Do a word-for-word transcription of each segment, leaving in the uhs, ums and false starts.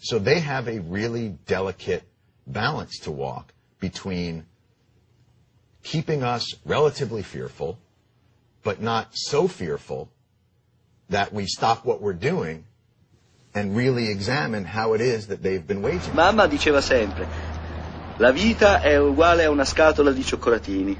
So they have a really delicate balance to walk between keeping us relatively fearful, but not so fearful that we stop what we're doing and really examine how it is that they've been waging. Mamma diceva sempre, la vita è uguale a una scatola di cioccolatini.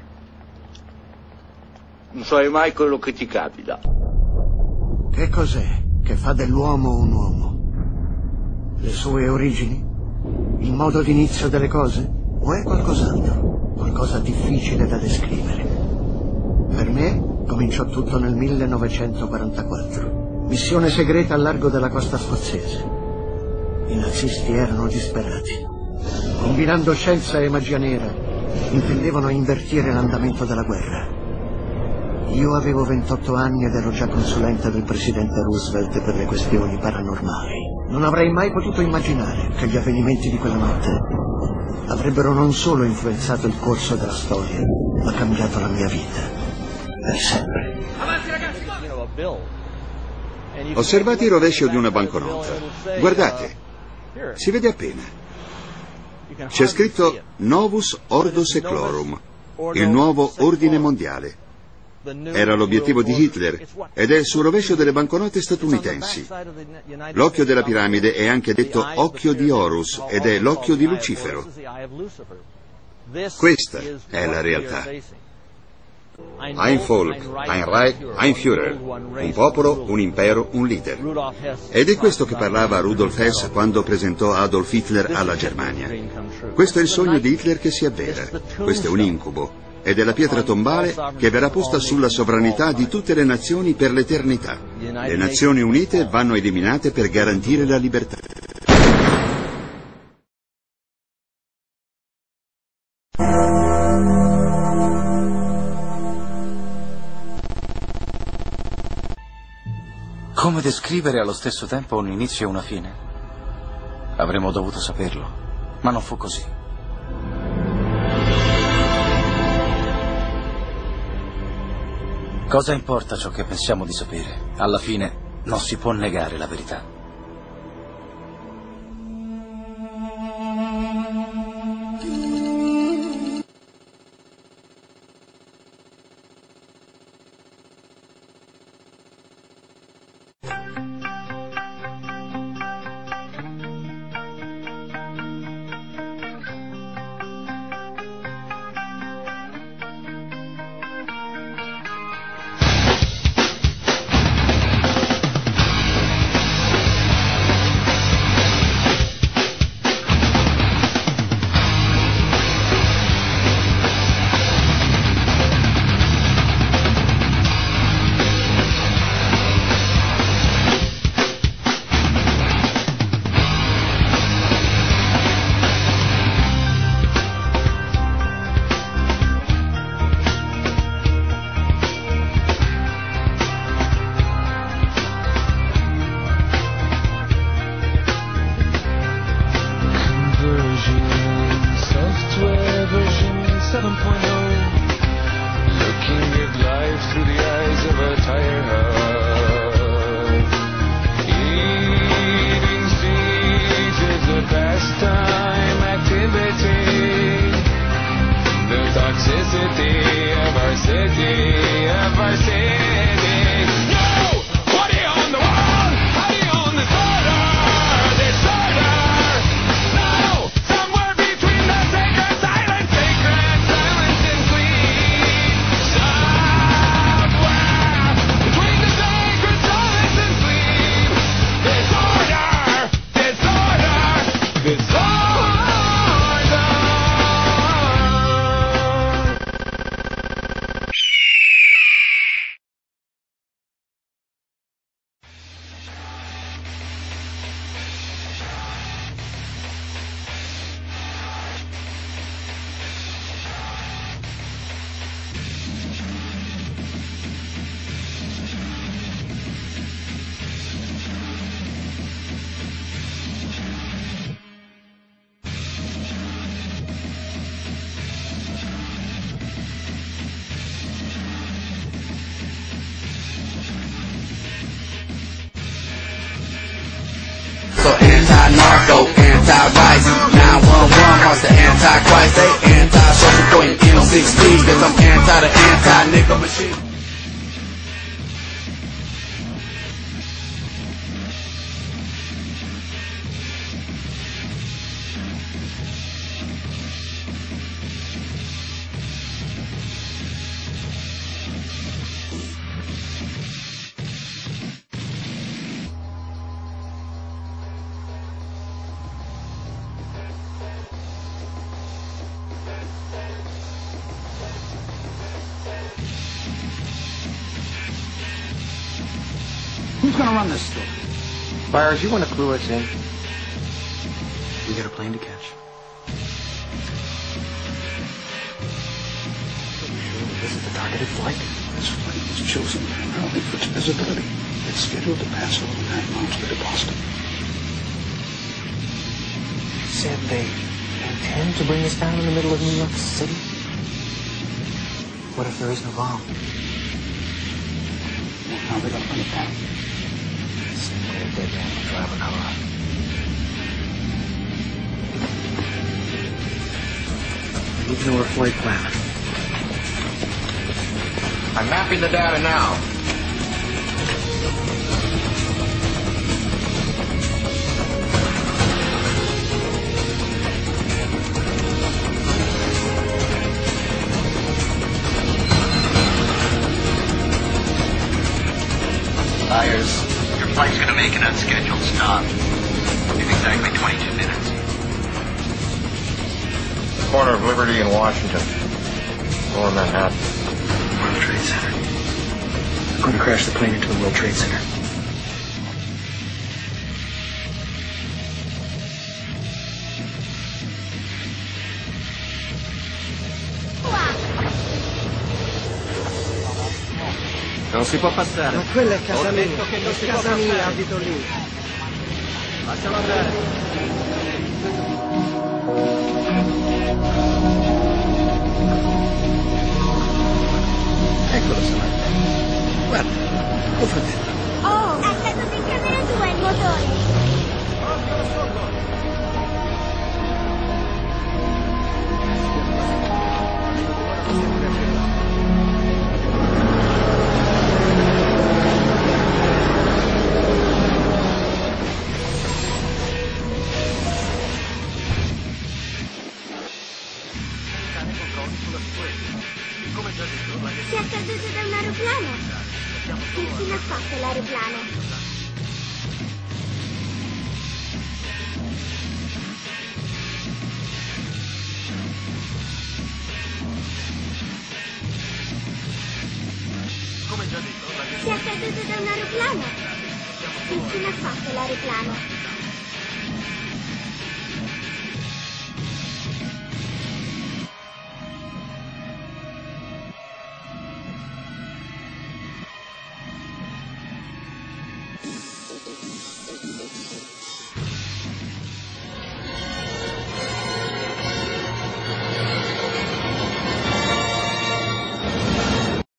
Non sai mai quello che ti capita. Che cos'è che fa dell'uomo un uomo? Le sue origini? Il modo d'inizio delle cose? O è qualcos'altro? Qualcosa difficile da descrivere? Per me cominciò tutto nel millenovecentoquarantaquattro. Missione segreta al largo della costa scozzese. I nazisti erano disperati. Combinando scienza e magia nera, intendevano invertire l'andamento della guerra. Io avevo ventotto anni ed ero già consulente del presidente Roosevelt per le questioni paranormali. Non avrei mai potuto immaginare che gli avvenimenti di quella notte avrebbero non solo influenzato il corso della storia, ma cambiato la mia vita. Per sempre. Avanti ragazzi! Osservate il rovescio di una banconota. Guardate, si vede appena. C'è scritto Novus Ordo Seclorum, il nuovo ordine mondiale. Era l'obiettivo di Hitler ed è sul rovescio delle banconote statunitensi. L'occhio della piramide è anche detto occhio di Horus ed è l'occhio di Lucifero. Questa è la realtà. Ein Volk, ein Reich, ein Führer. Un popolo, un impero, un leader. Ed è questo che parlava Rudolf Hess quando presentò Adolf Hitler alla Germania. Questo è il sogno di Hitler che si avvera. Questo è un incubo. Ed è la pietra tombale che verrà posta sulla sovranità di tutte le nazioni per l'eternità. Le Nazioni Unite vanno eliminate per garantire la libertà. Come descrivere allo stesso tempo un inizio e una fine? Avremmo dovuto saperlo, ma non fu così. Cosa importa ciò che pensiamo di sapere? Alla fine non si può negare la verità. narco, anti-vice. nine one one wants the anti-Christ. They anti-social point M six P, cause I'm anti the anti-nigga machine. Who's gonna run this store? Byers, you want to clue us in? We got a plane to catch. This is the targeted flight. This flight was chosen primarily for its visibility. It's scheduled to pass over nine miles to Boston. Said they intend to bring us down in the middle of New York City? What if there is no bomb? Well, how are they gonna bring it down? Same way they did to drive a car. Need to know our flight plan. I'm mapping the data now. Byers, your flight's gonna make an unscheduled stop in exactly twenty-two minutes. Corner of Liberty and Washington. Lower Manhattan. World Trade Center. We're going to crash the plane into the World Trade Center. Non si può passare. Ma quella è casa mia. È casa mia, abito lì. Lascialo andare. Eccolo, Samantha. Guarda, tuo fratello. Oh, è stato sempre meno due il motore. Si è caduto da un aeroplano. Che fine ha fatto l'aeroplano? Si è caduto da un aeroplano. Che fine ha fatto l'aeroplano?